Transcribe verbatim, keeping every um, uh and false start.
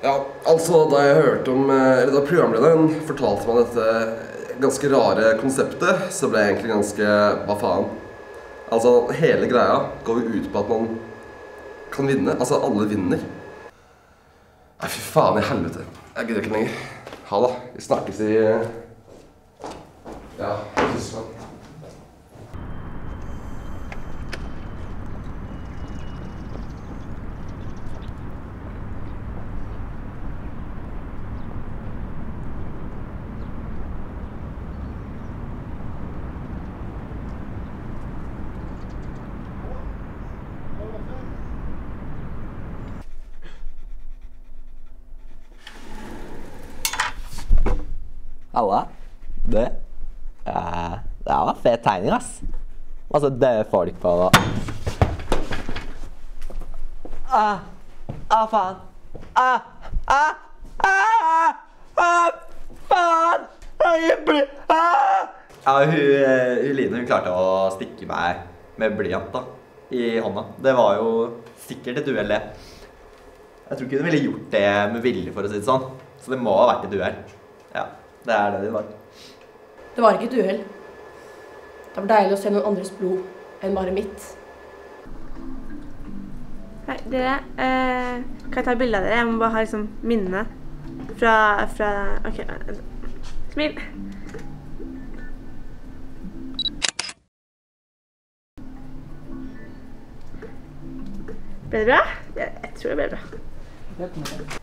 Ja, altså da jeg hørte om, eller da programlederen fortalte meg dette ganske rare konseptet, så ble jeg egentlig ganske, hva faen? Altså hele greia går jo ut på at man kan vinne, altså alle vinner. Nei, fy faen i helvete, jeg gidder ikke lenger. Ha da, vi snakkes i... Ja, Tyskland. Alla, det, uh, det var fet tegning, ass. Altså, døde folk på da. Ah, ah, faen. Ah, ah, ah, ah, faen. Jeg blir, ah. Ja, hun, hun Line, hun klarte å stikke meg med blyant da, i hånda. Det var jo sikkert et duell det. Jeg tror ikke hun ville gjort det med vilje, for å si det sånn. Så det må ha vært et duell. Ja. Det er det det var. Det var ikke et uhell. Det var deilig å se noen andres blod enn bare mitt. Hei, dere. Eh, kan jeg ta et bilde av dere? Jeg må bare ha liksom minne fra... fra... Ok, smil. Ble det bra? Jeg, jeg tror det ble bra.